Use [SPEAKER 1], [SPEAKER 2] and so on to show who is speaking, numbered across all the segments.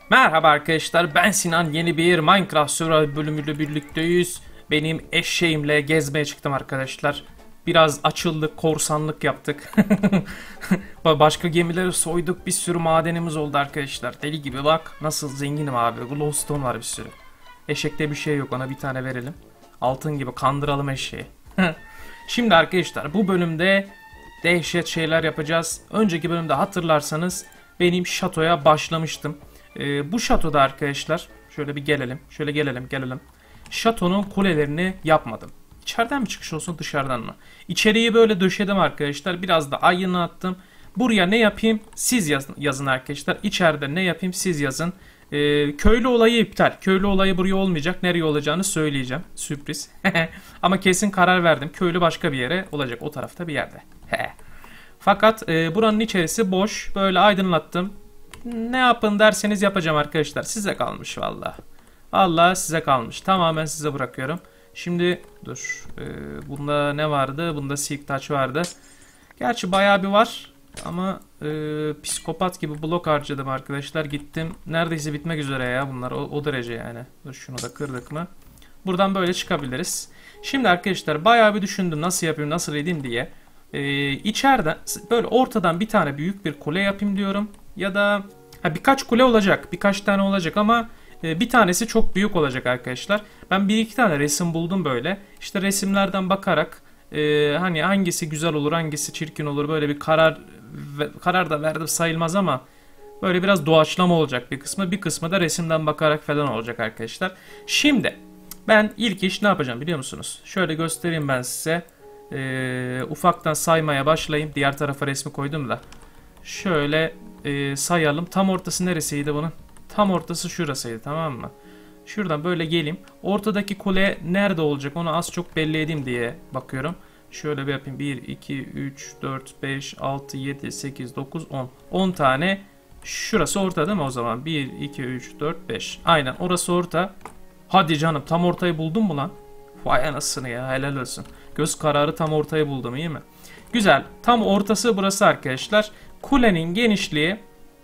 [SPEAKER 1] Merhaba arkadaşlar, ben Sinan. Yeni bir Minecraft Survival bölümüyle birlikteyiz. Benim eşeğimle gezmeye çıktım arkadaşlar. Biraz açıldık, korsanlık yaptık. Başka gemileri soyduk, bir sürü madenimiz oldu arkadaşlar. Deli gibi bak, nasıl zenginim abi. Glowstone var bir sürü. Eşekte bir şey yok, ona bir tane verelim. Altın gibi kandıralım eşeği. Şimdi arkadaşlar bu bölümde dehşet şeyler yapacağız. Önceki bölümde hatırlarsanız benim şatoya başlamıştım. Bu şatoda arkadaşlar şöyle bir gelelim. Şöyle gelelim. Şatonun kulelerini yapmadım. İçeriden mi çıkış olsun dışarıdan mı? İçeriği böyle döşedim arkadaşlar. Biraz da aydınlattım. Buraya ne yapayım siz yazın arkadaşlar. İçeride ne yapayım siz yazın. Köylü olayı iptal. Köylü olayı buraya olmayacak. Nereye olacağını söyleyeceğim. Sürpriz. Ama kesin karar verdim. Köylü başka bir yere olacak. O tarafta bir yerde. Fakat buranın içerisi boş. Böyle aydınlattım. Ne yapın derseniz yapacağım arkadaşlar. Size kalmış valla. Valla size kalmış. Tamamen size bırakıyorum. Şimdi dur. Bunda ne vardı? Bunda Silk Touch vardı. Gerçi bayağı bir var. Ama psikopat gibi blok harcadım arkadaşlar. Gittim. Neredeyse bitmek üzere ya bunlar. O derece yani. Dur şunu da kırdık mı? Buradan böyle çıkabiliriz. Şimdi arkadaşlar bayağı bir düşündüm. Nasıl yapayım, nasıl edeyim diye. İçeriden böyle ortadan bir tane büyük bir kule yapayım diyorum. Ya da birkaç kule olacak. Birkaç tane olacak ama bir tanesi çok büyük olacak arkadaşlar. Ben bir iki tane resim buldum böyle. İşte resimlerden bakarak hani hangisi güzel olur, hangisi çirkin olur böyle bir karar da verdim sayılmaz ama böyle biraz doğaçlama olacak bir kısmı. Bir kısmı da resimden bakarak falan olacak arkadaşlar. Şimdi ben ilk iş ne yapacağım biliyor musunuz? Şöyle göstereyim ben size. Ufaktan saymaya başlayayım. Diğer tarafa resmi koydum da. Şöyle sayalım. Tam ortası neresiydi bunun? Tam ortası şurasıydı, tamam mı? Şuradan böyle geleyim. Ortadaki kule nerede olacak onu az çok belli edeyim diye bakıyorum. Şöyle bir yapayım. 1, 2, 3, 4, 5, 6, 7, 8, 9, 10. 10 tane. Şurası orta değil mi o zaman? 1, 2, 3, 4, 5. Aynen orası orta. Hadi canım tam ortayı buldun mu lan? Vay anasını ya, helal olsun. Göz kararı tam ortayı buldum, iyi mi? Güzel. Tam ortası burası arkadaşlar. Kulenin genişliği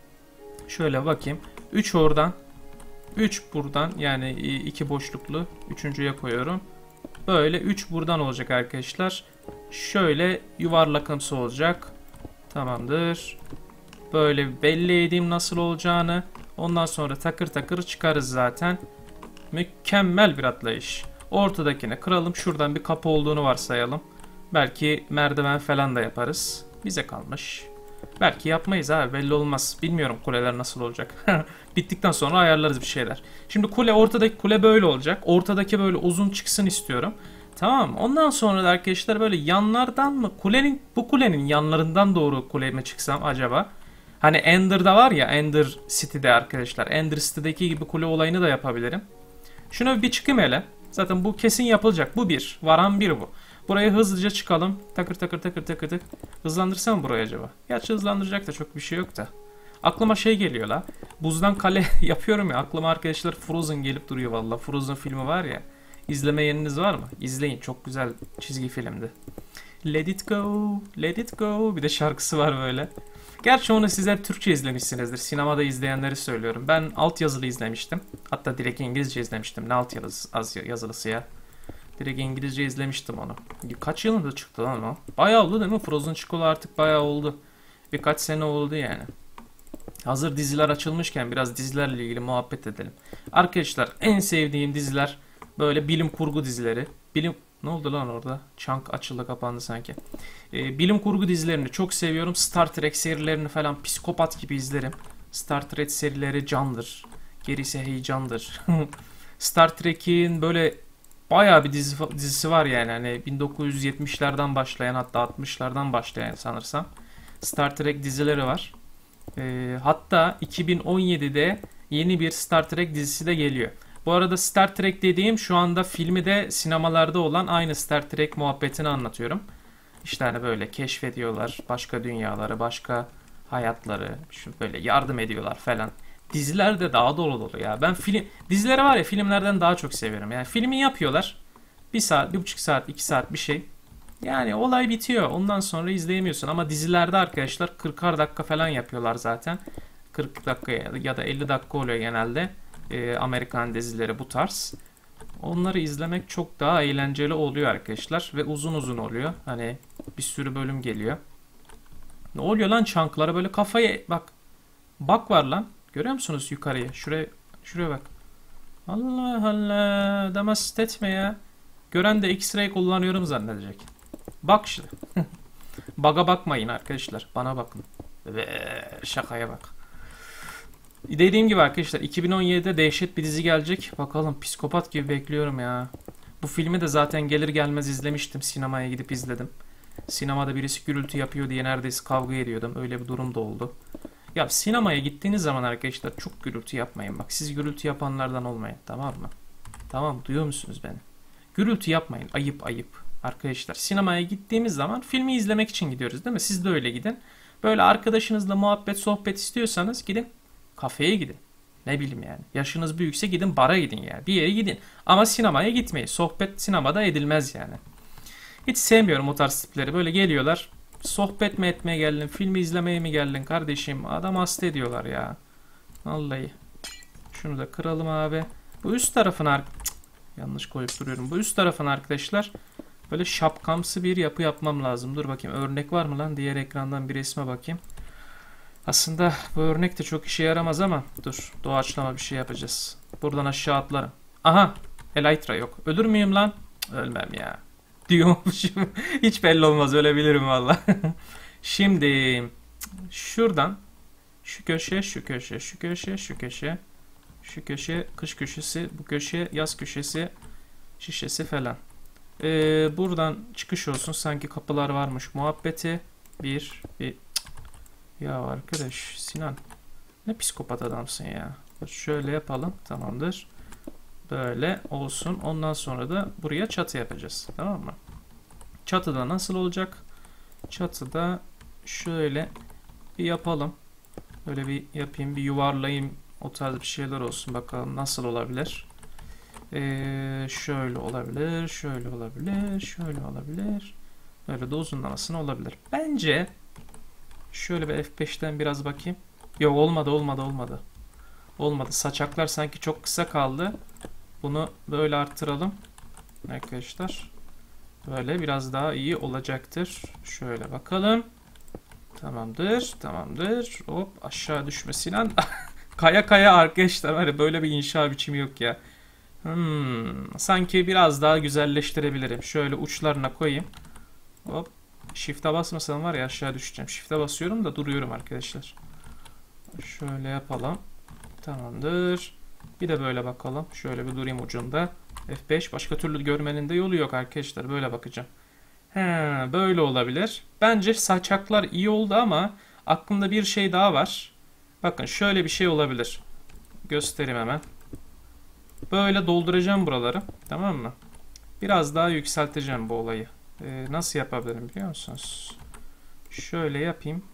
[SPEAKER 1] şöyle bakayım. 3 oradan 3 buradan, yani 2 boşluklu. Üçüncüye koyuyorum. Böyle 3 buradan olacak arkadaşlar. Şöyle yuvarlakımsı olacak. Tamamdır. Böyle belli edeyim nasıl olacağını. Ondan sonra takır takır çıkarız zaten. Mükemmel bir atlayış. Ortadakine kıralım. Şuradan bir kapı olduğunu varsayalım. Belki merdiven falan da yaparız. Bize kalmış. Belki yapmayız abi, belli olmaz. Bilmiyorum kuleler nasıl olacak. Bittikten sonra ayarlarız bir şeyler. Şimdi ortadaki kule böyle olacak. Ortadaki böyle uzun çıksın istiyorum. Tamam mı? Ondan sonra da arkadaşlar böyle yanlardan mı? Bu kulenin yanlarından doğru kule mi çıksam acaba? Hani Ender'da var ya, Ender City'de arkadaşlar. Ender City'deki gibi kule olayını da yapabilirim. Şuna bir çıkayım hele. Zaten bu kesin yapılacak. Bu bir. Varan bir bu. Buraya hızlıca çıkalım. Takır takır takır takır takır. Hızlandırsam burayı acaba? Gerçi hızlandıracak da çok bir şey yok da. Aklıma şey geliyor la. Buzdan kale yapıyorum ya. Aklıma arkadaşlar Frozen gelip duruyor valla. Frozen filmi var ya. İzleme yeriniz var mı? İzleyin. Çok güzel çizgi filmdi. Let it go, let it go. Bir de şarkısı var böyle. Gerçi onu sizler Türkçe izlemişsinizdir. Sinemada izleyenleri söylüyorum. Ben altyazılı izlemiştim. Hatta direkt İngilizce izlemiştim. Ne yazılısı ya. Direkt İngilizce izlemiştim onu. Kaç yılında çıktı lan o? Bayağı oldu değil mi? Frozen çıkalı artık bayağı oldu. Birkaç sene oldu yani. Hazır diziler açılmışken biraz dizilerle ilgili muhabbet edelim. Arkadaşlar en sevdiğim diziler böyle bilim kurgu dizileri. Ne oldu lan orada? Chunk açıldı kapandı sanki. Bilim kurgu dizilerini çok seviyorum. Star Trek serilerini falan psikopat gibi izlerim. Star Trek serileri candır. Gerisi heyecandır. Star Trek'in böyle bayağı bir dizisi var yani. Hani 1970'lerden başlayan, hatta 60'lardan başlayan sanırsam Star Trek dizileri var. Hatta 2017'de yeni bir Star Trek dizisi de geliyor. Bu arada Star Trek dediğim şu anda filmi de sinemalarda olan aynı Star Trek muhabbetini anlatıyorum. İşte hani böyle keşfediyorlar başka dünyaları, başka hayatları, böyle yardım ediyorlar falan. Diziler de daha dolu dolu ya. Ben dizileri var ya, filmlerden daha çok seviyorum. Yani filmi yapıyorlar. Bir saat, 1,5 saat, 2 saat bir şey. Yani olay bitiyor. Ondan sonra izleyemiyorsun. Ama dizilerde arkadaşlar 40'ar dakika falan yapıyorlar zaten. 40 dakika ya da 50 dakika oluyor genelde. Amerikan dizileri bu tarz. Onları izlemek çok daha eğlenceli oluyor arkadaşlar. Ve uzun uzun oluyor. Hani bir sürü bölüm geliyor. Ne oluyor lan çanklara böyle kafayı bak. Bak var lan. Görüyor musunuz yukarıya? Şuraya bak. Allah Allah. Damas etme ya. Gören de X-ray kullanıyorum zannedecek. Bak işte. Bug'a bakmayın arkadaşlar. Bana bakın. Ve şakaya bak. Dediğim gibi arkadaşlar 2017'de dehşet bir dizi gelecek. Bakalım psikopat gibi bekliyorum ya. Bu filmi de zaten gelir gelmez izlemiştim. Sinemaya gidip izledim. Sinemada birisi gürültü yapıyor diye neredeyse kavga ediyordum. Öyle bir durum da oldu. Ya sinemaya gittiğiniz zaman arkadaşlar çok gürültü yapmayın. Bak siz gürültü yapanlardan olmayın. Tamam mı? Tamam, duyuyor musunuz beni? Gürültü yapmayın. Ayıp ayıp. Arkadaşlar sinemaya gittiğimiz zaman filmi izlemek için gidiyoruz değil mi? Siz de öyle gidin. Böyle arkadaşınızla muhabbet sohbet istiyorsanız gidin kafeye gidin. Ne bileyim yani. Yaşınız büyükse gidin bara gidin yani. Bir yere gidin. Ama sinemaya gitmeyin. Sohbet sinemada edilmez yani. Hiç sevmiyorum o tarz tipleri. Böyle geliyorlar. Sohbet mi etmeye geldin? Filmi izlemeye mi geldin kardeşim? Adam hasta ediyorlar ya. Vallahi. Şunu da kıralım abi. Bu üst tarafına yanlış koyup duruyorum. Bu üst tarafına arkadaşlar böyle şapkamsı bir yapı yapmam lazım. Dur bakayım örnek var mı lan? Diğer ekrandan bir resme bakayım. Aslında bu örnek de çok işe yaramaz ama dur doğaçlama bir şey yapacağız. Buradan aşağı atlarım. Aha, Elytra yok. Ölür müyüm lan? Ölmem ya. Diyormuşum. Hiç belli olmaz, ölebilirim valla. Şimdi şuradan şu köşe, şu köşe, şu köşe, şu köşe, şu köşe, kış köşesi, bu köşe, yaz köşesi, şişesi falan. Buradan çıkış olsun. Sanki kapılar varmış muhabbeti. Bir. Ya arkadaş Sinan. Ne psikopat adamsın ya. Şöyle yapalım. Tamamdır. Böyle olsun. Ondan sonra da buraya çatı yapacağız. Tamam mı? Çatıda nasıl olacak? Çatıda şöyle bir yapalım. Böyle bir yapayım. Bir yuvarlayayım. O tarz bir şeyler olsun. Bakalım nasıl olabilir. Şöyle olabilir. Şöyle olabilir. Şöyle olabilir. Böyle de uzunlamasına olabilir. Bence şöyle bir F5'ten biraz bakayım. Yok olmadı. Olmadı. Saçaklar sanki çok kısa kaldı. Bunu böyle arttıralım. Arkadaşlar. Böyle biraz daha iyi olacaktır. Şöyle bakalım. Tamamdır. Tamamdır. Hop aşağı düşme Sinan. Kaya kaya arkadaşlar. Var ya, böyle bir inşa biçimi yok ya. Sanki biraz daha güzelleştirebilirim. Şöyle uçlarına koyayım. Hop. Shift'e basmasam var ya aşağı düşeceğim. Shift'e basıyorum da duruyorum arkadaşlar. Şöyle yapalım. Tamamdır. Bir de böyle bakalım. Şöyle bir durayım ucunda. F5. Başka türlü görmenin de yolu yok arkadaşlar. Böyle bakacağım. Böyle olabilir. Bence saçaklar iyi oldu ama aklımda bir şey daha var. Bakın şöyle bir şey olabilir. Göstereyim hemen. Böyle dolduracağım buraları. Tamam mı? Biraz daha yükselteceğim bu olayı. Nasıl yapabilirim biliyor musunuz? Şöyle yapayım.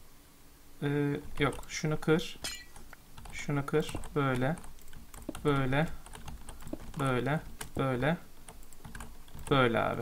[SPEAKER 1] Yok şunu kır. Şunu kır. Böyle. Böyle. Böyle. Böyle. Böyle abi.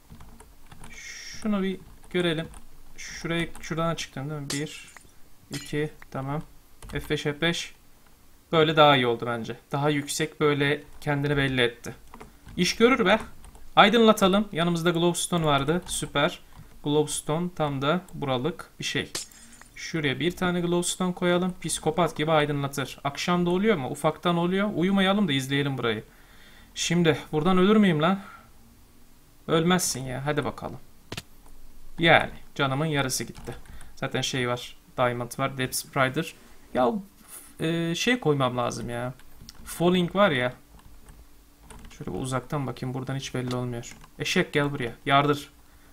[SPEAKER 1] Şunu bir görelim. Şuradan çıktım değil mi? 1 2 tamam. F5 F5. Böyle daha iyi oldu bence. Daha yüksek böyle kendini belli etti. İş görür be. Aydınlatalım. Yanımızda glowstone vardı. Süper. Glowstone tam da buralık bir şey. Şuraya bir tane glowstone koyalım. Psikopat gibi aydınlatır. Akşam da oluyor mu? Ufaktan oluyor. Uyumayalım da izleyelim burayı. Şimdi buradan ölür müyüm lan? Ölmezsin ya. Hadi bakalım. Yani canımın yarısı gitti. Zaten şey var. Diamond var. Depth Sprider. Ya şey koymam lazım ya. Falling var ya. Şöyle uzaktan bakayım. Buradan hiç belli olmuyor. Eşek gel buraya. Yardır.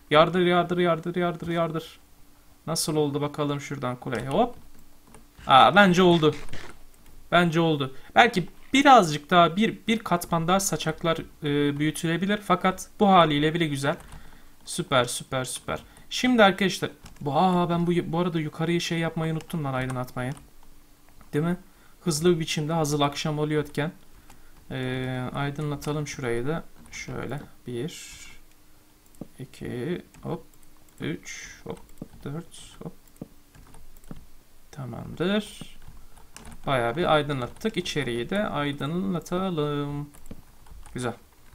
[SPEAKER 1] Yardır. Nasıl oldu bakalım şuradan kuleye. Hop. Bence oldu. Bence oldu. Belki birazcık daha bir katman daha saçaklar büyütülebilir. Fakat bu haliyle bile güzel. Süper. Şimdi arkadaşlar. Ben bu arada yukarıyı şey yapmayı unuttum lan, aydınlatmayı. Değil mi? Hızlı bir biçimde hazır akşam oluyorken. Aydınlatalım şurayı da. Şöyle. 1 2 hop 3 hop 4 hop. Tamamdır. Bayağı bir aydınlattık. İçeriği de aydınlatalım. Güzel.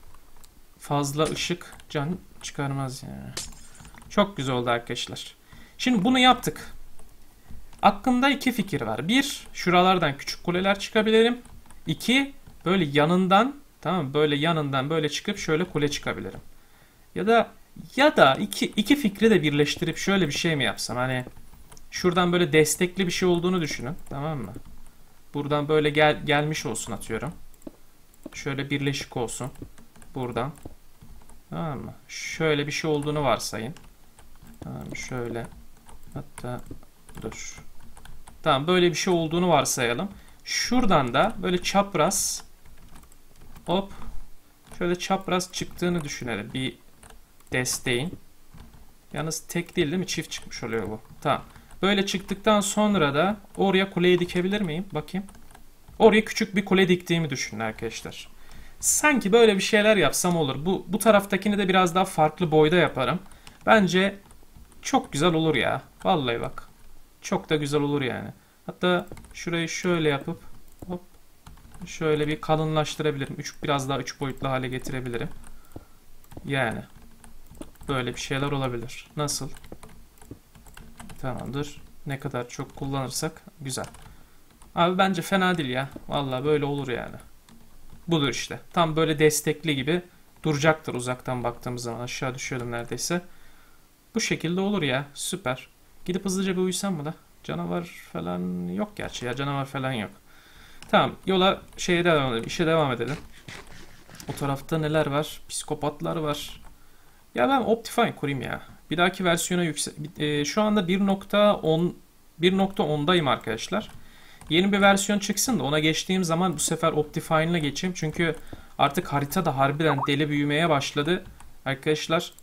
[SPEAKER 1] Fazla ışık can çıkarmaz yani. Çok güzel oldu arkadaşlar. Şimdi bunu yaptık. Aklımda iki fikir var. Bir, şuralardan küçük kuleler çıkabilirim. İki, böyle yanından, tamam mı? Böyle yanından böyle çıkıp şöyle kule çıkabilirim. Ya da iki fikri de birleştirip şöyle bir şey mi yapsam? Hani şuradan böyle destekli bir şey olduğunu düşünün, tamam mı? Buradan böyle gelmiş olsun atıyorum. Şöyle birleşik olsun. Buradan. Tamam mı? Şöyle bir şey olduğunu varsayın. Tamam mı? Şöyle. Hatta dur. Tamam, böyle bir şey olduğunu varsayalım. Şuradan da böyle çapraz, hop, şöyle çapraz çıktığını düşünelim. Bir desteğin. Yalnız tek değil mi? Çift çıkmış oluyor bu. Tamam. Böyle çıktıktan sonra da oraya kuleyi dikebilir miyim? Bakayım. Oraya küçük bir kule diktiğimi düşünün arkadaşlar. Sanki böyle bir şeyler yapsam olur. Bu taraftakini de biraz daha farklı boyda yaparım. Bence çok güzel olur ya. Vallahi bak. Çok da güzel olur yani. Hatta şurayı şöyle yapıp hop, şöyle bir kalınlaştırabilirim. Biraz daha 3 boyutlu hale getirebilirim. Yani böyle bir şeyler olabilir. Nasıl? Tamamdır. Ne kadar çok kullanırsak güzel. Abi bence fena değil ya. Vallahi böyle olur yani. Budur işte. Tam böyle destekli gibi duracaktır uzaktan baktığımız zaman. Aşağı düşüyordum neredeyse. Bu şekilde olur ya. Süper. Gidip hızlıca bir uyusam mı da? Canavar falan yok gerçi ya. Canavar falan yok. Tamam. Yola devam edelim. İşe devam edelim. O tarafta neler var? Psikopatlar var. Ya ben Optifine kurayım ya. Bir dahaki versiyona şu anda 1.10'dayım arkadaşlar. Yeni bir versiyon çıksın da ona geçtiğim zaman bu sefer Optifine'la geçeyim. Çünkü artık harita da harbiden deli büyümeye başladı. Arkadaşlar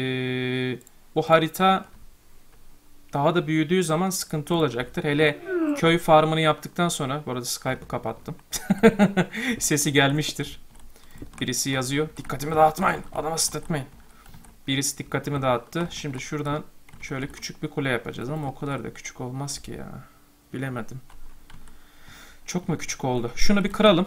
[SPEAKER 1] bu harita daha da büyüdüğü zaman sıkıntı olacaktır. Hele köy farmını yaptıktan sonra, bu arada Skype'ı kapattım. Sesi gelmiştir. Birisi yazıyor. Dikkatimi dağıtmayın. Adama sıtırtmayın. Birisi dikkatimi dağıttı. Şimdi şuradan şöyle küçük bir kule yapacağız ama o kadar da küçük olmaz ki ya. Bilemedim. Çok mu küçük oldu? Şunu bir kıralım.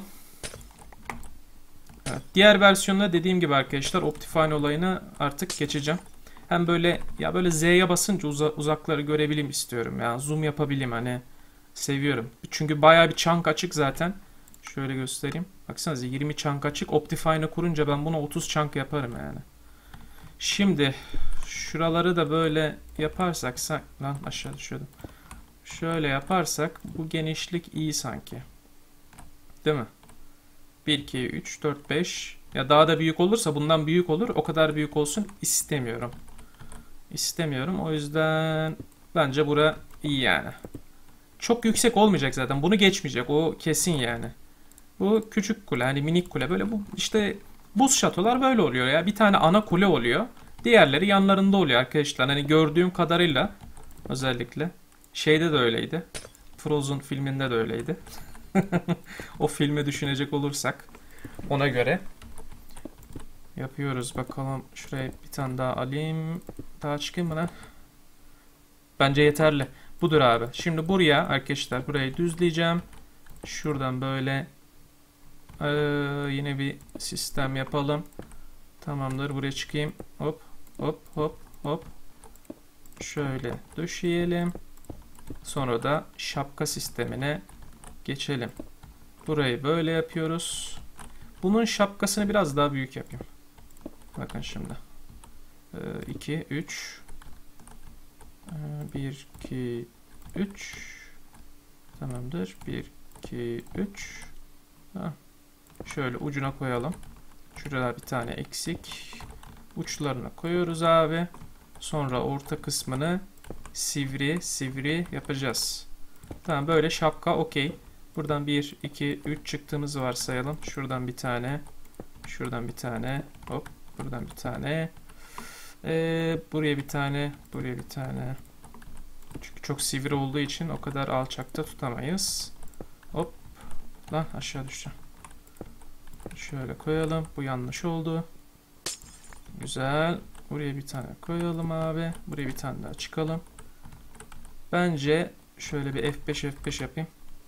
[SPEAKER 1] Evet, diğer versiyonda dediğim gibi arkadaşlar Optifine olayını artık geçeceğim. Hem böyle böyle Z'ye basınca uzakları görebileyim istiyorum. Yani zoom yapabileyim, hani seviyorum. Çünkü bayağı bir chunk açık zaten. Şöyle göstereyim. Baksanıza 20 chunk açık. Optifine'ı kurunca ben bunu 30 chunk yaparım yani. Şimdi şuraları da böyle yaparsak, lan aşağı düşüyordum. Şöyle yaparsak bu genişlik iyi sanki. Değil mi? 1, 2, 3, 4, 5. Ya daha da büyük olursa bundan büyük olur. O kadar büyük olsun istemiyorum. İstemiyorum. O yüzden bence bura iyi yani. Çok yüksek olmayacak zaten. Bunu geçmeyecek. O kesin yani. Bu küçük kule. Hani minik kule. Böyle bu işte buz şatolar böyle oluyor ya. Bir tane ana kule oluyor. Diğerleri yanlarında oluyor arkadaşlar. Hani gördüğüm kadarıyla özellikle şeyde de öyleydi. Frozen filminde de öyleydi. O filmi düşünecek olursak ona göre yapıyoruz. Bakalım şuraya bir tane daha alayım. Daha çıkayım mı lan? Bence yeterli. Budur abi. Şimdi buraya arkadaşlar burayı düzleyeceğim. Şuradan böyle yine bir sistem yapalım. Tamamdır. Buraya çıkayım. Hop hop hop hop. Şöyle döşeyelim. Sonra da şapka sistemine geçelim. Burayı böyle yapıyoruz. Bunun şapkasını biraz daha büyük yapayım. Bakın şimdi. 2, 3. 1, 2, 3. Tamamdır. 1, 2, 3. Şöyle ucuna koyalım. Şurada bir tane eksik. Uçlarına koyuyoruz abi. Sonra orta kısmını sivri sivri yapacağız. Tamam, böyle şapka okey. Buradan 1, 2, 3 çıktığımızı varsayalım. Şuradan bir tane. Şuradan bir tane. Hop. Buradan bir tane. Buraya bir tane. Buraya bir tane. Çünkü çok sivri olduğu için o kadar alçakta tutamayız. Hop. Lan aşağı düşeceğim. Şöyle koyalım. Bu yanlış oldu. Güzel. Buraya bir tane koyalım abi. Buraya bir tane daha çıkalım. Bence şöyle bir F5 F5 yapayım.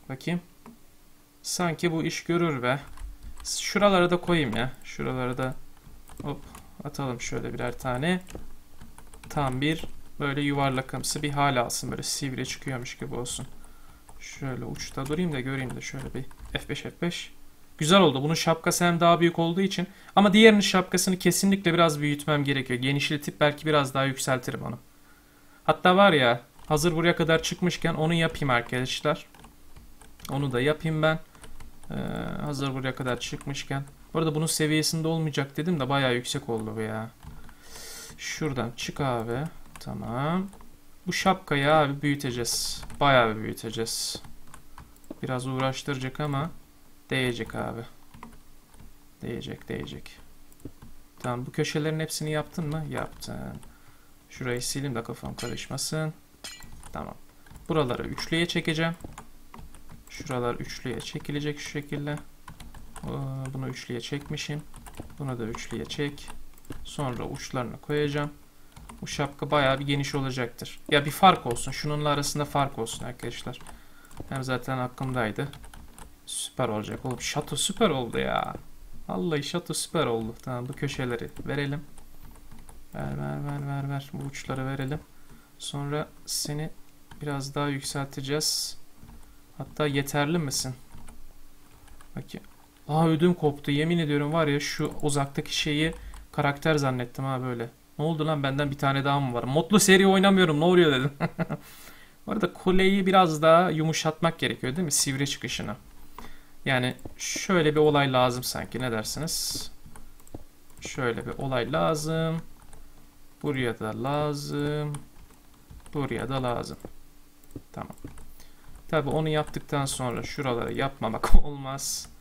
[SPEAKER 1] Bakayım. Sanki bu iş görür be. Şuralara da koyayım ya. Şuralara da hop atalım şöyle birer tane. Tam bir böyle yuvarlakamsı bir hal alsın. Böyle sivri çıkıyormuş gibi olsun. Şöyle uçta durayım da göreyim de şöyle bir F5 F5. Güzel oldu. Bunun şapkası hem daha büyük olduğu için. Ama diğerinin şapkasını kesinlikle biraz büyütmem gerekiyor. Genişletip belki biraz daha yükseltirim onu. Hatta var ya, hazır buraya kadar çıkmışken onu yapayım arkadaşlar. Onu da yapayım ben. Hazır buraya kadar çıkmışken. Bu arada bunun seviyesinde olmayacak dedim de bayağı yüksek oldu bu ya. Şuradan çık abi. Tamam. Bu şapkayı abi büyüteceğiz. Bayağı bir büyüteceğiz. Biraz uğraştıracak ama değecek abi. Değecek. Tamam, bu köşelerin hepsini yaptın mı? Yaptın. Şurayı sileyim de kafam karışmasın. Tamam. Buraları üçlüye çekeceğim. Şuralar üçlüye çekilecek şu şekilde. Bunu üçlüye çekmişim. Bunu da üçlüye çek. Sonra uçlarını koyacağım. Bu şapka bayağı bir geniş olacaktır. Ya bir fark olsun. Şununla arasında fark olsun arkadaşlar. Hem zaten aklımdaydı. Süper olacak. Oğlum şato süper oldu ya. Vallahi şato süper oldu. Tamam, bu köşeleri verelim. Ver. Bu uçları verelim. Sonra seni biraz daha yükselteceğiz. Hatta yeterli misin? Bakayım. Ödüm koptu. Yemin ediyorum var ya, şu uzaktaki şeyi karakter zannettim ha böyle. Ne oldu lan, benden bir tane daha mı var? Modlu seri oynamıyorum, ne oluyor dedim. Bu arada kuleyi biraz daha yumuşatmak gerekiyor değil mi? Sivri çıkışını. Yani şöyle bir olay lazım sanki, ne dersiniz? Şöyle bir olay lazım. Buraya da lazım. Buraya da lazım. Tamam. Tabi onu yaptıktan sonra şuraları yapmamak olmaz.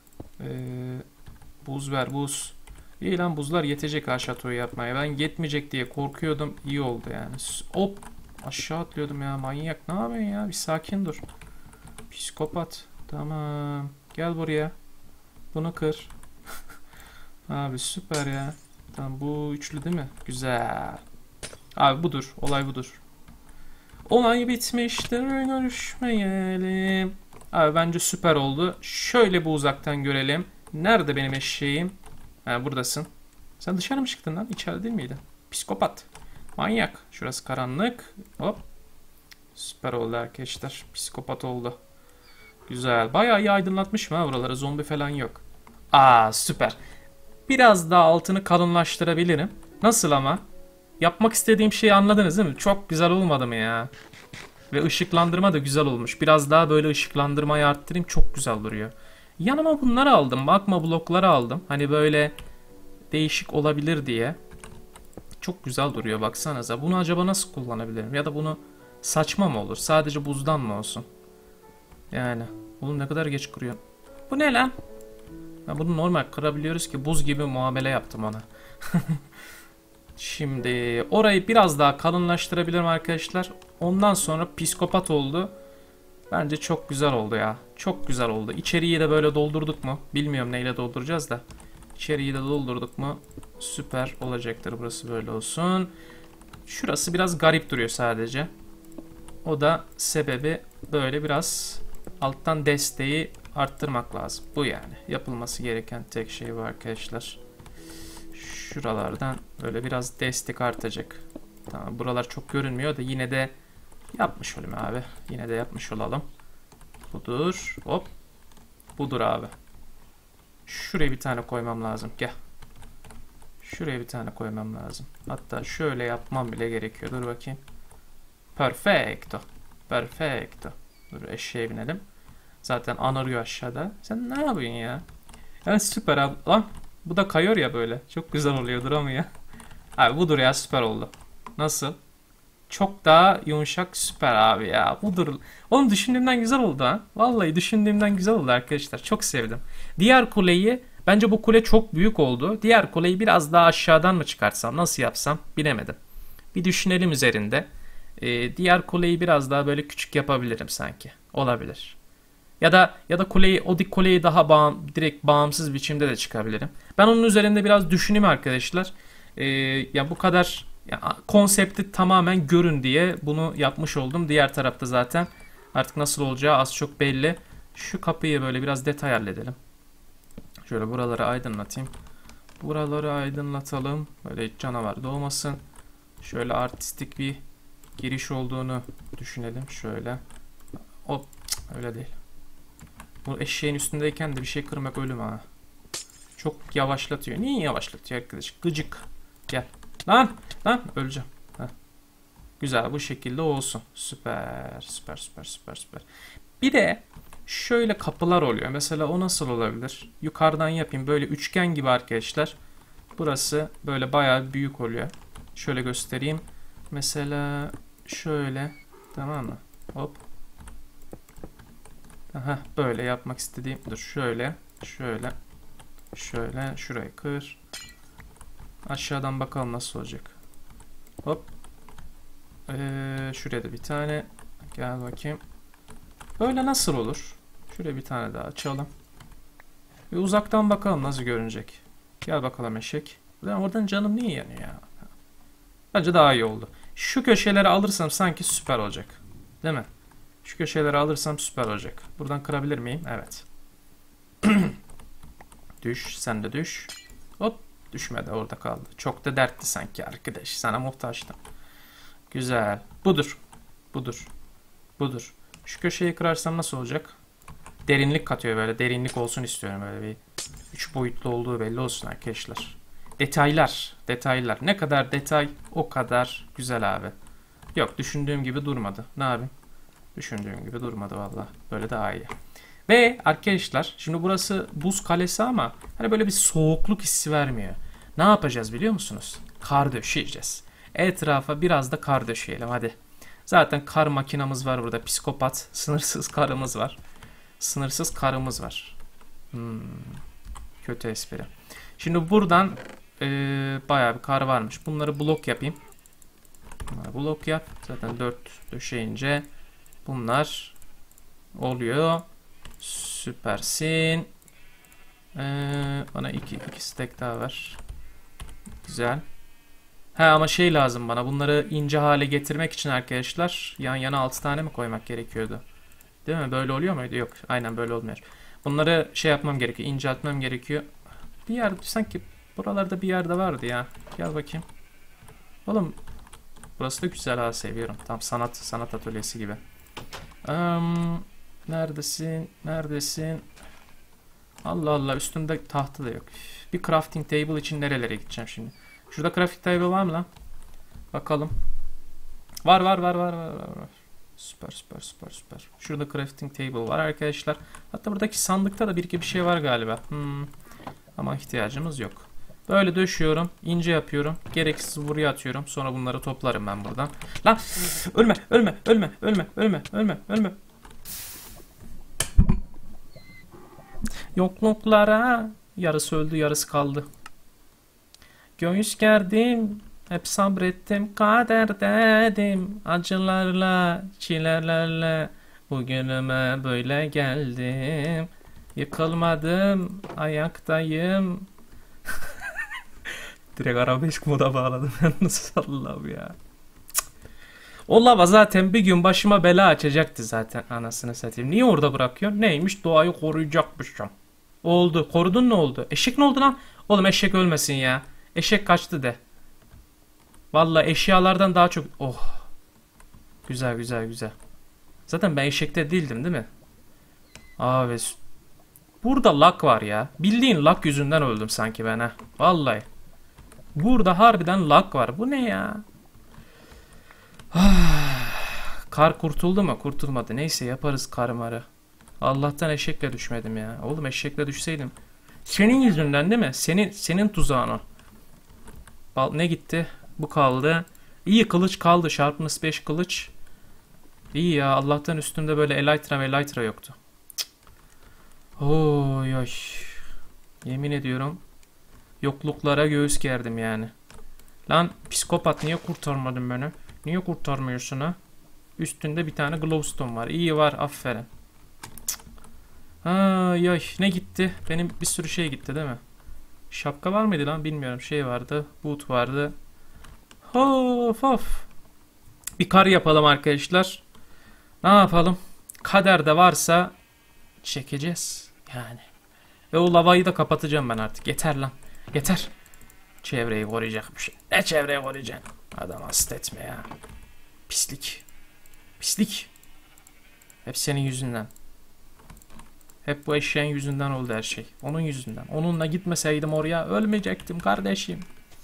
[SPEAKER 1] Buz ver buz. İyi lan, buzlar yetecek ha şatoyu yapmaya. Ben yetmeyecek diye korkuyordum. İyi oldu yani. Hop. Aşağı atlıyordum ya, manyak. Ne yapıyorsun ya? Bir sakin dur. Psikopat. Tamam. Gel buraya. Bunu kır. Abi süper ya. Tamam, bu üçlü değil mi? Güzel. Abi budur. Olay budur. Olay bitmiştir, görüşmeyelim. Abi bence süper oldu. Şöyle bu uzaktan görelim. Nerede benim eşeğim? Ha, buradasın. Sen dışarı mı çıktın lan? İçeride değil miydin? Psikopat. Manyak. Şurası karanlık. Hop. Süper oldu arkadaşlar. Psikopat oldu. Güzel. Bayağı iyi aydınlatmışım ha buraları. Zombi falan yok. Süper. Biraz daha altını kalınlaştırabilirim. Nasıl ama? Yapmak istediğim şeyi anladınız değil mi? Çok güzel olmadı mı ya? Ve ışıklandırma da güzel olmuş. Biraz daha böyle ışıklandırmayı arttırayım. Çok güzel duruyor. Yanıma bunları aldım. Magma blokları aldım. Hani böyle değişik olabilir diye. Çok güzel duruyor, baksanıza. Bunu acaba nasıl kullanabilirim? Ya da bunu saçma mı olur? Sadece buzdan mı olsun? Yani. Oğlum ne kadar geç kuruyor. Bu ne lan? Ya bunu normal kırabiliyoruz ki, buz gibi muamele yaptım ona. Şimdi orayı biraz daha kalınlaştırabilirim arkadaşlar. Ondan sonra psikopat oldu. Bence çok güzel oldu ya. Çok güzel oldu. İçeriği de böyle doldurduk mu? Bilmiyorum neyle dolduracağız da. İçeriği de doldurduk mu? Süper olacaktır. Burası böyle olsun. Şurası biraz garip duruyor sadece. O da sebebi böyle biraz alttan desteği arttırmak lazım. Bu yani. Yapılması gereken tek şey bu arkadaşlar. Şuralardan böyle biraz destek artacak. Tamam, buralar çok görünmüyor da yine de yapmış olayım abi. Yine de yapmış olalım. Budur. Hop. Budur abi. Şuraya bir tane koymam lazım. Gel. Şuraya bir tane koymam lazım. Hatta şöyle yapmam bile gerekiyor. Dur bakayım. Perfecto. Perfecto. Dur eşeğe binelim. Zaten anarıyor aşağıda. Sen ne yapıyorsun ya? Ya süper abi. Lan bu da kayıyor ya böyle. Çok güzel oluyor, duramıyor. Abi budur ya, süper oldu. Nasıl? Çok daha yumuşak, süper abi ya. Budur. Oğlum düşündüğümden güzel oldu ha. Vallahi düşündüğümden güzel oldu arkadaşlar. Çok sevdim. Diğer kuleyi, bence bu kule çok büyük oldu. Diğer kuleyi biraz daha aşağıdan mı çıkartsam, nasıl yapsam bilemedim. Bir düşünelim üzerinde. Diğer kuleyi biraz daha böyle küçük yapabilirim sanki. Olabilir. Ya da kuleyi, o dik kuleyi daha direkt bağımsız biçimde de çıkabilirim. Ben onun üzerinde biraz düşüneyim arkadaşlar. Ya bu kadar ya, konsepti tamamen görün diye bunu yapmış oldum. Diğer tarafta zaten artık nasıl olacağı az çok belli. Şu kapıyı böyle biraz detay halledelim. Şöyle buraları aydınlatayım. Buraları aydınlatalım. Böyle hiç canavar doğmasın. Şöyle artistik bir giriş olduğunu düşünelim. Şöyle. Hop. Öyle değil. Bu eşeğin üstündeyken de bir şey kırmak ölüm ha. Çok yavaşlatıyor. Niye yavaşlatıyor arkadaş? Gıcık. Gel. Lan. Lan. Öleceğim. Heh. Güzel. Bu şekilde olsun. Süper. Süper. Süper. Süper. Süper. Bir de şöyle kapılar oluyor. Mesela o nasıl olabilir? Yukarıdan yapayım. Böyle üçgen gibi arkadaşlar. Burası böyle bayağı büyük oluyor. Şöyle göstereyim. Mesela şöyle. Tamam mı? Hop. Aha, böyle yapmak istediğim. Dur şöyle. Şöyle. Şöyle. Şurayı kır. Aşağıdan bakalım nasıl olacak. Hop. Şuraya da bir tane. Gel bakayım. Böyle nasıl olur? Şuraya bir tane daha açalım. Bir uzaktan bakalım nasıl görünecek. Gel bakalım eşek. Oradan canım niye yanıyor ya? Bence daha iyi oldu. Şu köşeleri alırsam sanki süper olacak. Değil mi? Şu köşeleri alırsam süper olacak. Buradan kırabilir miyim? Evet. Düş. Sen de düş. Hop. Düşmedi. Orada kaldı. Çok da dertli sanki arkadaş. Sana muhtaçtım. Güzel. Budur. Budur. Budur. Şu köşeyi kırarsam nasıl olacak? Derinlik katıyor böyle. Derinlik olsun istiyorum. Böyle bir 3 boyutlu olduğu belli olsun arkadaşlar. Detaylar. Detaylar. Ne kadar detay o kadar güzel abi. Yok düşündüğüm gibi durmadı. Ne yapayım? Düşündüğüm gibi durmadı valla. Böyle daha iyi. Ve arkadaşlar şimdi burası buz kalesi ama hani böyle bir soğukluk hissi vermiyor. Ne yapacağız biliyor musunuz? Kar döşeyeceğiz. Etrafa biraz da kar döşeyelim hadi. Zaten kar makinamız var burada. Psikopat. Sınırsız karımız var. Sınırsız karımız var. Kötü espri. Şimdi buradan bayağı bir kar varmış. Bunları blok yapayım. Bunları blok yap. Zaten 4 döşeyince bunlar oluyor. Süpersin. Bana 2 stack daha var. Güzel. He ama şey lazım bana. Bunları ince hale getirmek için arkadaşlar yan yana 6 tane mi koymak gerekiyordu? Değil mi? Böyle oluyor muydu? Yok. Aynen böyle olmuyor. Bunları şey yapmam gerekiyor. İnceltmem gerekiyor. Bir yer sanki buralarda bir yerde vardı ya. Gel bakayım. Oğlum burası da güzel ha, seviyorum. Tam sanat atölyesi gibi. Neredesin? Neredesin? Allah Allah, üstünde tahta da yok. Bir crafting table için nerelere gideceğim şimdi? Şurada crafting table var mı lan? Bakalım. Var. Süper. Şurada crafting table var arkadaşlar. Hatta buradaki sandıkta da bir iki bir şey var galiba. Ama ihtiyacımız yok. Böyle döşüyorum. İnce yapıyorum. Gereksiz buraya atıyorum. Sonra bunları toplarım ben buradan. Lan ölme. Yokluklara yarısı öldü, yarısı kaldı. Göğüs gerdim, hep sabrettim, kader dedim, acılarla, çilelerle bugünüme böyle geldim. Yıkılmadım, ayaktayım. Direkt arabesk moda bağladım. Nasıl Allah'ım ya. O lava zaten bir gün başıma bela açacaktı zaten, anasını satayım. Niye orada bırakıyorsun? Neymiş? Doğayı koruyacakmışım. Oldu. Korudun, ne oldu? Eşek ne oldu lan? Oğlum eşek ölmesin ya. Eşek kaçtı de. Vallahi eşyalardan daha çok... Oh. Güzel. Zaten ben eşekte değildim değil mi? Abi. Burada lag var ya. Bildiğin lag yüzünden öldüm sanki ben ha. Vallahi. Burada harbiden lag var. Bu ne ya? Kar kurtuldu mu? Kurtulmadı. Neyse yaparız karmarı. Allah'tan eşekle düşmedim ya. Oğlum eşekle düşseydim. Senin yüzünden değil mi? Senin tuzağın o. Ne gitti? Bu kaldı. İyi, kılıç kaldı. Sharpness 5 kılıç. İyi ya. Allah'tan üstümde böyle elytra yoktu. Oy. Yemin ediyorum. Yokluklara göğüs gerdim yani. Lan psikopat, niye kurtarmadın beni? Niye kurtarmıyorsun ha? Üstünde bir tane glowstone var. İyi var, aferin. Ay ne gitti? Benim bir sürü şey gitti değil mi? Şapka var mıydı lan? Bilmiyorum. Şey vardı. Boot vardı. Of. Bir kar yapalım arkadaşlar. Ne yapalım? Kaderde varsa çekeceğiz yani. Ve o lavayı da kapatacağım ben artık. Yeter lan. Yeter. Çevreyi koruyacak bir şey. Ne çevreyi koruyacaksın? Adam hasta etme ya. Pislik. Pislik. Hep senin yüzünden. Hep bu eşeğin yüzünden oldu her şey. Onun yüzünden. Onunla gitmeseydim oraya ölmeyecektim kardeşim.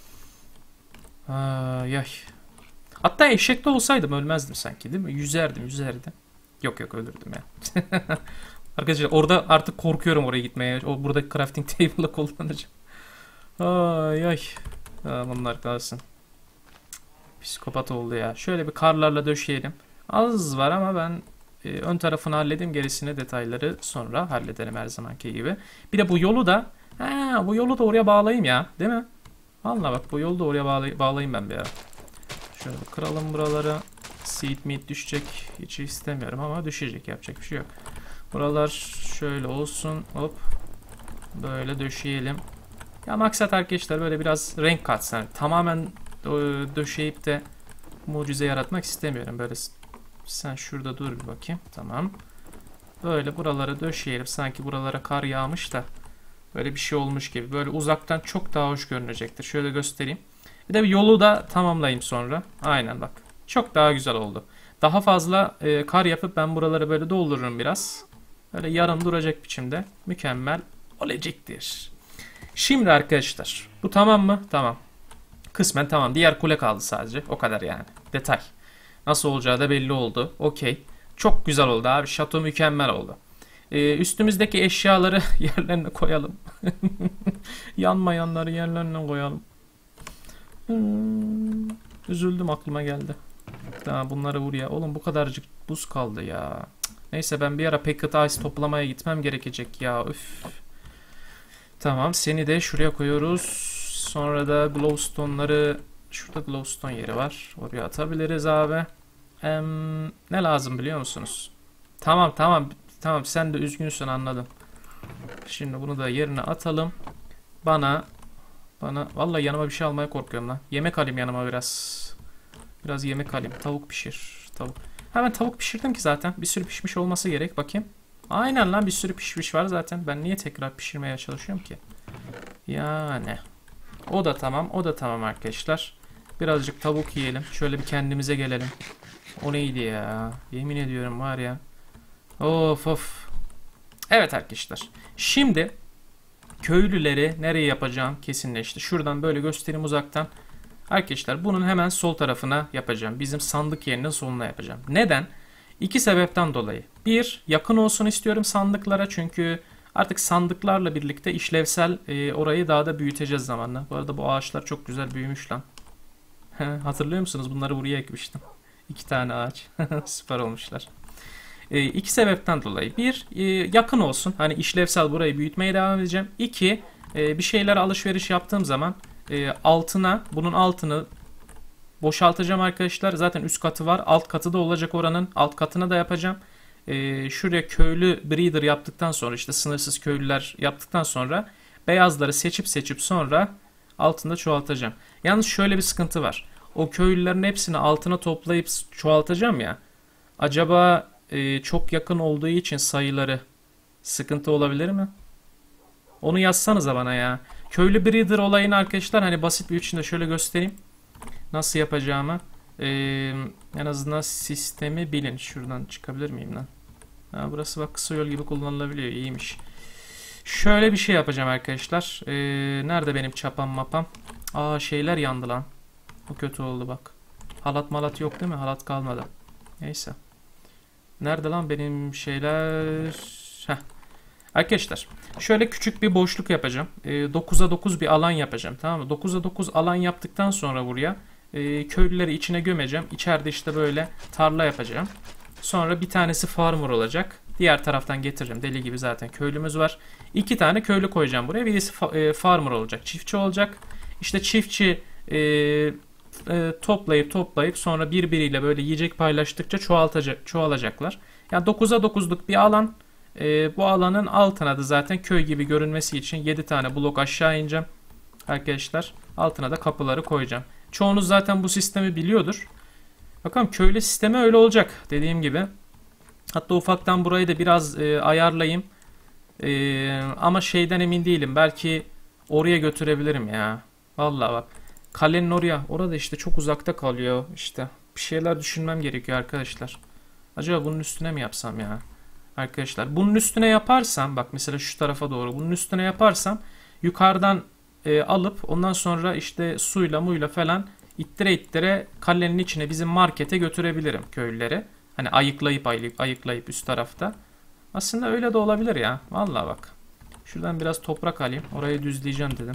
[SPEAKER 1] Ay ay. Hatta eşekte olsaydım ölmezdim sanki değil mi? Yüzerdim. Yok ölürdüm ya. Arkadaşlar orada artık korkuyorum oraya gitmeye. O buradaki crafting table'ı kullanacağım. Ay ay. Bunlar kalsın. Psikopat oldu ya. Şöyle bir karlarla döşeyelim. Az var ama ben ön tarafını halledeyim. Gerisini detayları sonra hallederim her zamanki gibi. Bir de bu yolu da bu yolu da oraya bağlayayım ya. Değil mi? Vallahi bak bu yolu da oraya bağlayayım ben bir ara. Şöyle kıralım buraları. Seed meat düşecek. Hiç istemiyorum ama düşecek. Yapacak bir şey yok. Buralar şöyle olsun. Hop. Böyle döşeyelim. Ya maksat arkadaşlar böyle biraz renk katsın. Yani tamamen döşeyip de mucize yaratmak istemiyorum. Böyle sen şurada dur bir bakayım. Tamam. Böyle buraları döşeyelim. Sanki buralara kar yağmış da böyle bir şey olmuş gibi. Böyle uzaktan çok daha hoş görünecektir. Şöyle göstereyim. Bir de bir yolu da tamamlayayım sonra. Aynen bak. Çok daha güzel oldu. Daha fazla kar yapıp ben buraları böyle doldururum biraz. Böyle yarım duracak biçimde. Mükemmel olacaktır. Şimdi arkadaşlar. Bu tamam mı? Tamam. Kısmen tamam. Diğer kule kaldı sadece. O kadar yani. Detay. Nasıl olacağı da belli oldu. Okey. Çok güzel oldu abi. Şato mükemmel oldu. Üstümüzdeki eşyaları yerlerine koyalım. Yanmayanları yerlerine koyalım. Üzüldüm aklıma geldi. Tamam bunları buraya. Oğlum bu kadarcık buz kaldı ya. Neyse ben bir ara Packet Ice toplamaya gitmem gerekecek ya. Üf. Tamam seni de şuraya koyuyoruz. Sonra da glowstone'ları şurada glowstone yeri var. Oraya atabiliriz abi. Ne lazım biliyor musunuz? Tamam sen de üzgünsün anladım. Şimdi bunu da yerine atalım. Bana vallahi yanıma bir şey almaya korkuyorum lan. Yemek alayım yanıma biraz. Biraz yemek alayım. Tavuk pişir. Tavuk. Hemen tavuk pişirdim ki zaten. Bir sürü pişmiş olması gerek. Bakayım. Aynen lan bir sürü pişmiş var zaten. Ben niye tekrar pişirmeye çalışıyorum ki? Yani. O da tamam arkadaşlar. Birazcık tavuk yiyelim. Şöyle bir kendimize gelelim. O neydi ya? Yemin ediyorum var ya. Of. Evet arkadaşlar. Şimdi köylüleri nereye yapacağım kesinleşti. Şuradan böyle göstereyim uzaktan. Arkadaşlar bunun hemen sol tarafına yapacağım. Bizim sandık yerinin soluna yapacağım. Neden? İki sebepten dolayı. Bir, yakın olsun istiyorum sandıklara. Çünkü artık sandıklarla birlikte işlevsel orayı daha da büyüteceğiz zamanla. Bu arada bu ağaçlar çok güzel büyümüş lan. Hatırlıyor musunuz? Bunları buraya ekmiştim. 2 tane ağaç. Süper olmuşlar. İki sebepten dolayı. Bir, yakın olsun. Hani işlevsel burayı büyütmeye devam edeceğim. İki, bir şeyler alışveriş yaptığım zaman bunun altını boşaltacağım arkadaşlar. Zaten üst katı var. Alt katı da olacak oranın. Alt katına da yapacağım. Şuraya köylü breeder yaptıktan sonra işte sınırsız köylüler yaptıktan sonra beyazları seçip sonra altında çoğaltacağım. Yalnız şöyle bir sıkıntı var. O köylülerin hepsini altına toplayıp çoğaltacağım ya. Acaba çok yakın olduğu için sayıları sıkıntı olabilir mi? Onu yazsanıza bana ya. Köylü breeder olayını arkadaşlar hani basit bir biçimde şöyle göstereyim. Nasıl yapacağımı. En azından sistemi bilin. Şuradan çıkabilir miyim lan? Burası bak kısa yol gibi kullanılabiliyor. İyiymiş. Şöyle bir şey yapacağım arkadaşlar. Nerede benim çapam mapam? Şeyler yandı lan. Bu kötü oldu bak. Halat malat yok değil mi? Halat kalmadı. Neyse. Nerede lan benim şeyler? Arkadaşlar şöyle küçük bir boşluk yapacağım. 9'a 9 bir alan yapacağım. Tamam mı? 9'a 9 alan yaptıktan sonra buraya köylüleri içine gömeceğim. İçeride işte böyle tarla yapacağım. Sonra bir tanesi farmer olacak. Diğer taraftan getireceğim. Deli gibi zaten köylümüz var. 2 tane köylü koyacağım buraya. Birisi farmer olacak. Çiftçi olacak. İşte çiftçi toplayıp sonra birbiriyle böyle yiyecek paylaştıkça çoğalacaklar. Yani 9'a 9'luk bir alan. Bu alanın altına da zaten köy gibi görünmesi için 7 tane blok aşağı ineceğim. Arkadaşlar altına da kapıları koyacağım. Çoğunuz zaten bu sistemi biliyordur. Bakalım köylü sistemi öyle olacak dediğim gibi. Hatta ufaktan burayı da biraz ayarlayayım. Ama şeyden emin değilim. Belki oraya götürebilirim ya. Vallahi bak. Kalenin oraya. Orada işte çok uzakta kalıyor. İşte bir şeyler düşünmem gerekiyor arkadaşlar. Acaba bunun üstüne mi yapsam ya? Arkadaşlar bunun üstüne yaparsam bak mesela şu tarafa doğru bunun üstüne yaparsam yukarıdan alıp ondan sonra işte suyla muyla falan ittire ittire kalenin içine bizim markete götürebilirim köylüleri. Hani ayıklayıp üst tarafta. Aslında öyle de olabilir ya. Vallahi bak. Şuradan biraz toprak alayım. Orayı düzleyeceğim dedim.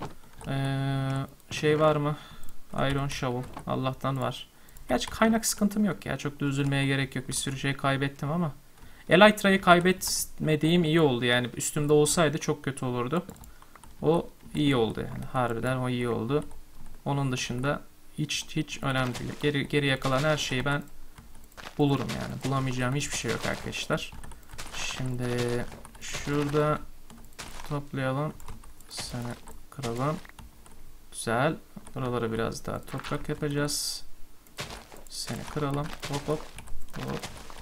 [SPEAKER 1] Şey var mı? Iron shovel. Allah'tan var. Gerçi kaynak sıkıntım yok ya. Çok da üzülmeye gerek yok. Bir sürü şey kaybettim ama. Elytra'yı kaybetmediğim iyi oldu yani. Üstümde olsaydı çok kötü olurdu. O iyi oldu yani. Harbiden o iyi oldu. Onun dışında hiç önemli değil. Geriye kalan her şeyi ben bulurum yani. Bulamayacağım hiçbir şey yok arkadaşlar. Şimdi şurada toplayalım. Seni kıralım. Güzel. Buraları biraz daha toprak yapacağız. Seni kıralım. Hop hop. Hop.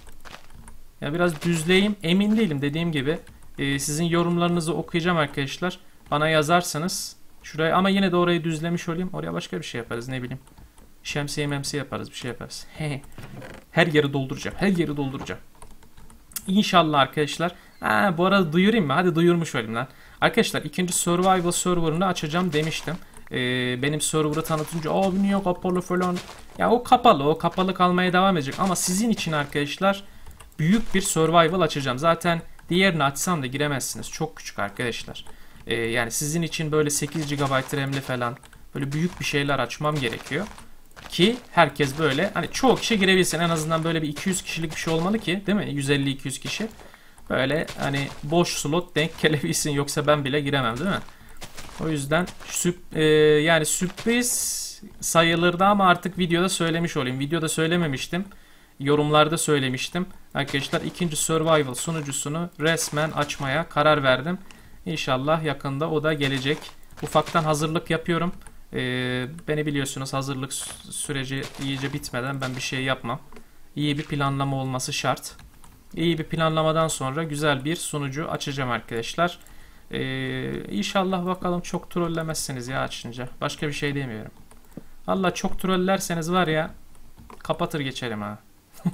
[SPEAKER 1] Ya biraz düzleyeyim. Emin değilim dediğim gibi. Sizin yorumlarınızı okuyacağım arkadaşlar. Bana yazarsanız. Şuraya ama yine de orayı düzlemiş olayım. Oraya başka bir şey yaparız ne bileyim. Şemsiye memsiye yaparız bir şey yaparız. Her yeri dolduracağım. Her yeri dolduracağım. İnşallah arkadaşlar. Bu arada duyurayım mı? Hadi duyurmuş olayım lan. Arkadaşlar ikinci survival server'ını açacağım demiştim. Benim server'ı tanıtınca abi niye kapalı falan. Ya o kapalı. O kapalı kalmaya devam edecek. Ama sizin için arkadaşlar büyük bir survival açacağım. Zaten diğerini açsam da giremezsiniz. Çok küçük arkadaşlar. Yani sizin için böyle 8 GB RAM'li falan böyle büyük bir şeyler açmam gerekiyor. Ki herkes böyle hani çoğu kişi girebilsin. En azından böyle bir 200 kişilik bir şey olmalı ki değil mi? 150-200 kişi. Böyle hani boş slot denk gelebilsin. Yoksa ben bile giremem değil mi? O yüzden yani sürpriz sayılırdı ama artık videoda söylemiş olayım. Videoda söylememiştim. Yorumlarda söylemiştim. Arkadaşlar ikinci survival sunucusunu resmen açmaya karar verdim. İnşallah yakında o da gelecek. Ufaktan hazırlık yapıyorum. Beni biliyorsunuz hazırlık süreci iyice bitmeden ben bir şey yapmam. İyi bir planlama olması şart. İyi bir planlamadan sonra güzel bir sunucu açacağım arkadaşlar. İnşallah bakalım çok trollemezsiniz ya açınca. Başka bir şey demiyorum. Valla çok trollerseniz var ya kapatır geçelim ha.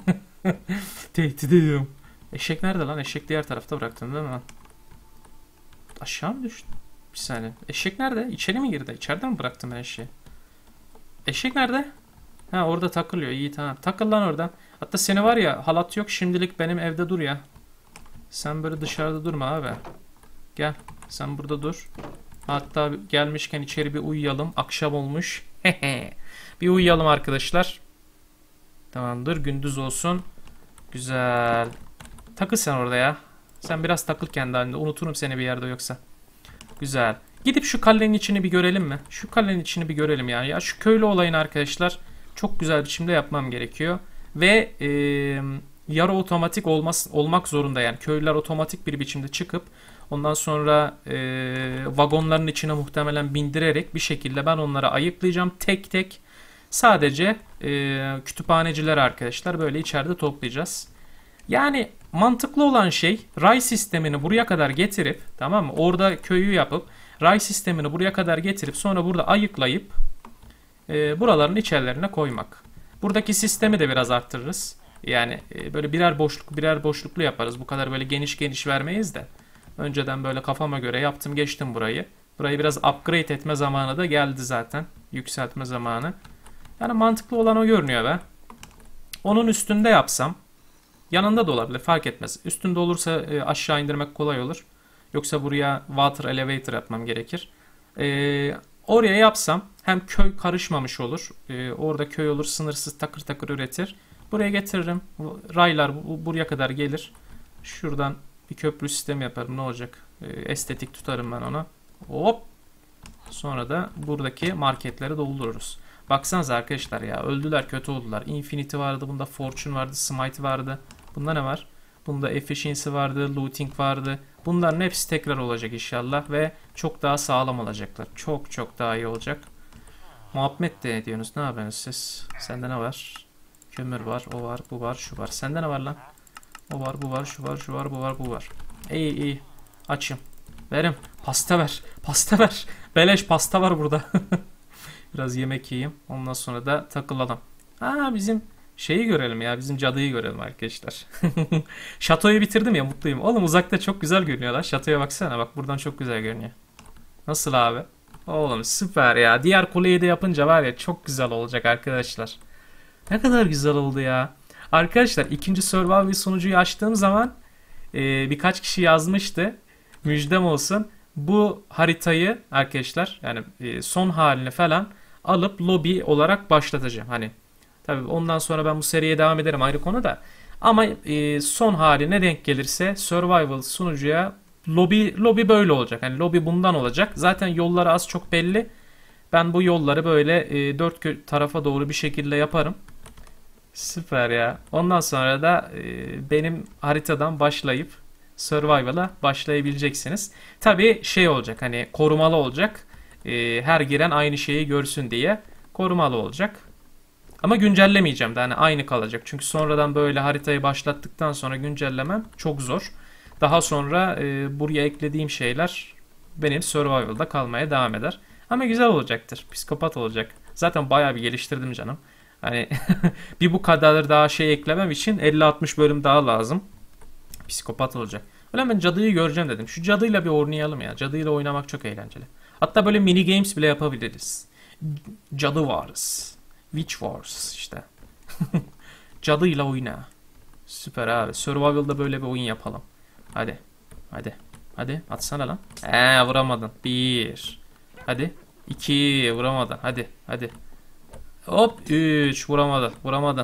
[SPEAKER 1] Tehdit ediyorum. Eşek nerede lan? Eşek diğer tarafta bıraktın değil mi lan? Aşağı mı düştü? Bir saniye. Eşek nerede? İçeri mi girdi? İçeriden mi bıraktım ben eşeği? Eşek nerede? Ha orada takılıyor. İyi tamam. Takıl lan oradan. Hatta seni var ya halat yok şimdilik benim evde dur ya. Sen böyle dışarıda durma abi. Gel. Sen burada dur. Hatta gelmişken içeri bir uyuyalım. Akşam olmuş. Bir uyuyalım arkadaşlar. Tamamdır. Gündüz olsun. Güzel. Takıl sen orada ya. Sen biraz takıl kendi halinde. Unuturum seni bir yerde yoksa. Güzel. Gidip şu kalenin içini bir görelim mi? Şu kalenin içini bir görelim yani. Ya şu köylü olayını arkadaşlar çok güzel biçimde yapmam gerekiyor. Ve yarı otomatik olmak zorunda yani. Köylüler otomatik bir biçimde çıkıp ondan sonra vagonların içine muhtemelen bindirerek bir şekilde ben onları ayıklayacağım tek tek. Sadece kütüphaneciler arkadaşlar böyle içeride toplayacağız. Yani mantıklı olan şey ray sistemini buraya kadar getirip tamam mı? Orada köyü yapıp ray sistemini buraya kadar getirip sonra burada ayıklayıp buraların içerilerine koymak. Buradaki sistemi de biraz arttırırız. Yani böyle birer boşluklu yaparız. Bu kadar böyle geniş vermeyiz de. Önceden böyle kafama göre yaptım geçtim burayı. Burayı biraz upgrade etme zamanı da geldi zaten. Yükseltme zamanı. Yani mantıklı olan o görünüyor be. Onun üstünde yapsam. Yanında da olabilir fark etmez. Üstünde olursa aşağı indirmek kolay olur. Yoksa buraya water elevator yapmam gerekir. Oraya yapsam hem köy karışmamış olur. Orada köy olur sınırsız takır takır üretir. Buraya getiririm. Raylar buraya kadar gelir. Şuradan bir köprü sistemi yaparım ne olacak. Estetik tutarım ben ona. Hop. Sonra da buradaki marketleri doldururuz. Baksanıza arkadaşlar ya öldüler kötü oldular. Infinity vardı bunda Fortune vardı Smite vardı. Bunda ne var? Bunda Efficiency vardı Looting vardı. Bunların hepsi tekrar olacak inşallah ve çok daha sağlam olacaklar. Çok daha iyi olacak. Muhabbet de ediyorsunuz ne yapıyorsunuz siz? Sende ne var? Kömür var o var bu var şu var. Sende ne var lan? O var, bu var, şu var, şu var, bu var, bu var. İyi iyi. Açım. Verim. Pasta ver. Pasta ver. Beleş pasta var burada. Biraz yemek yiyeyim. Ondan sonra da takılalım. Bizim şeyi görelim ya. Bizim cadıyı görelim arkadaşlar. Şatoyu bitirdim ya, mutluyum. Oğlum uzakta çok güzel görünüyor lan. Şatoya baksana. Bak buradan çok güzel görünüyor. Nasıl abi? Oğlum süper ya. Diğer kuleyi de yapınca var ya çok güzel olacak arkadaşlar. Ne kadar güzel oldu ya. Arkadaşlar ikinci survival sunucuyu açtığım zaman birkaç kişi yazmıştı. Müjdem olsun. Bu haritayı arkadaşlar yani son halini falan alıp lobi olarak başlatacağım. Hani tabii ondan sonra ben bu seriye devam ederim, ayrı konu da. Ama son haline denk gelirse survival sunucuya lobi böyle olacak. Hani lobi bundan olacak. Zaten yolları az çok belli. Ben bu yolları böyle dört tarafa doğru bir şekilde yaparım. Süper ya. Ondan sonra da benim haritadan başlayıp Survival'a başlayabileceksiniz. Tabii şey olacak, hani korumalı olacak. Her giren aynı şeyi görsün diye korumalı olacak. Ama güncellemeyeceğim de, hani aynı kalacak. Çünkü sonradan böyle haritayı başlattıktan sonra güncellemem çok zor. Daha sonra buraya eklediğim şeyler benim Survival'da kalmaya devam eder. Ama güzel olacaktır. Psikopat olacak. Zaten bayağı bir geliştirdim canım. Hani bir bu kadar daha şey eklemem için 50-60 bölüm daha lazım. Psikopat olacak. Öyle ben cadıyı göreceğim dedim. Şu cadıyla bir oynayalım ya. Cadıyla oynamak çok eğlenceli. Hatta böyle mini games bile yapabiliriz. Cadı Wars. Witch Wars işte. Cadıyla oyna. Süper abi. Survival'da böyle bir oyun yapalım. Hadi. Hadi. Hadi. Atsana lan. Vuramadın. 1. Hadi. 2. Vuramadın. Hadi. Hadi. Hop 3 vuramadın. Vuramadın.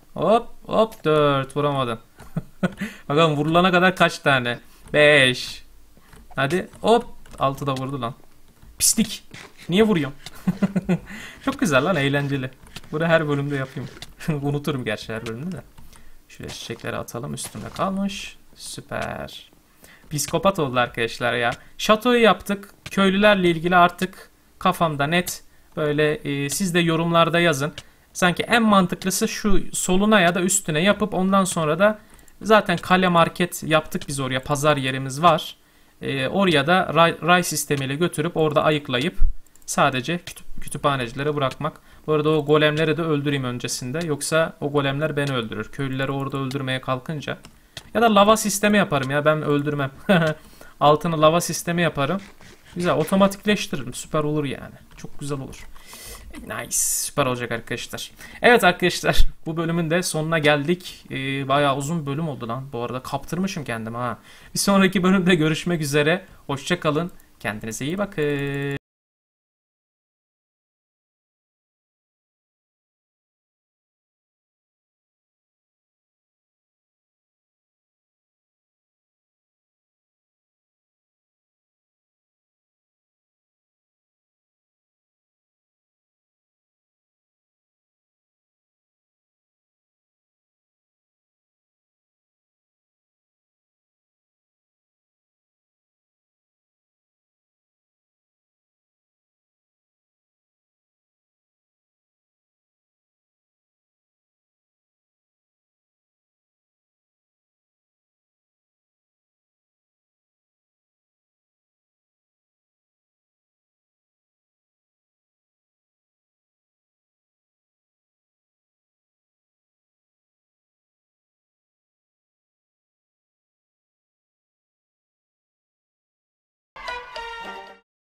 [SPEAKER 1] Hop 4 vuramadın. Bakalım vurulana kadar kaç tane? 5. Hadi hop 6 da vurdu lan. Pislik. Niye vuruyorum? Çok güzel lan, eğlenceli. Bunu her bölümde yapayım. Unuturum gerçi her bölümde de. Şöyle çiçekleri atalım, üstünde kalmış. Süper. Psikopat oldu arkadaşlar ya. Şatoyu yaptık. Köylülerle ilgili artık kafamda net. Böyle siz de yorumlarda yazın. Sanki en mantıklısı şu soluna ya da üstüne yapıp ondan sonra da zaten kale market yaptık biz oraya. Pazar yerimiz var. Oraya da ray sistemiyle götürüp orada ayıklayıp sadece kütüphanecilere bırakmak. Bu arada o golemleri de öldüreyim öncesinde. Yoksa o golemler beni öldürür. Köylüleri orada öldürmeye kalkınca. Ya da lava sistemi yaparım ya, ben öldürmem. Altını lava sistemi yaparım. Güzel, otomatikleştiririm. Süper olur yani. Çok güzel olur. Nice. Süper olacak arkadaşlar. Evet arkadaşlar, bu bölümün de sonuna geldik. Bayağı uzun bir bölüm oldu lan. Bu arada kaptırmışım kendimi ha. Bir sonraki bölümde görüşmek üzere. Hoşça kalın. Kendinize iyi bakın.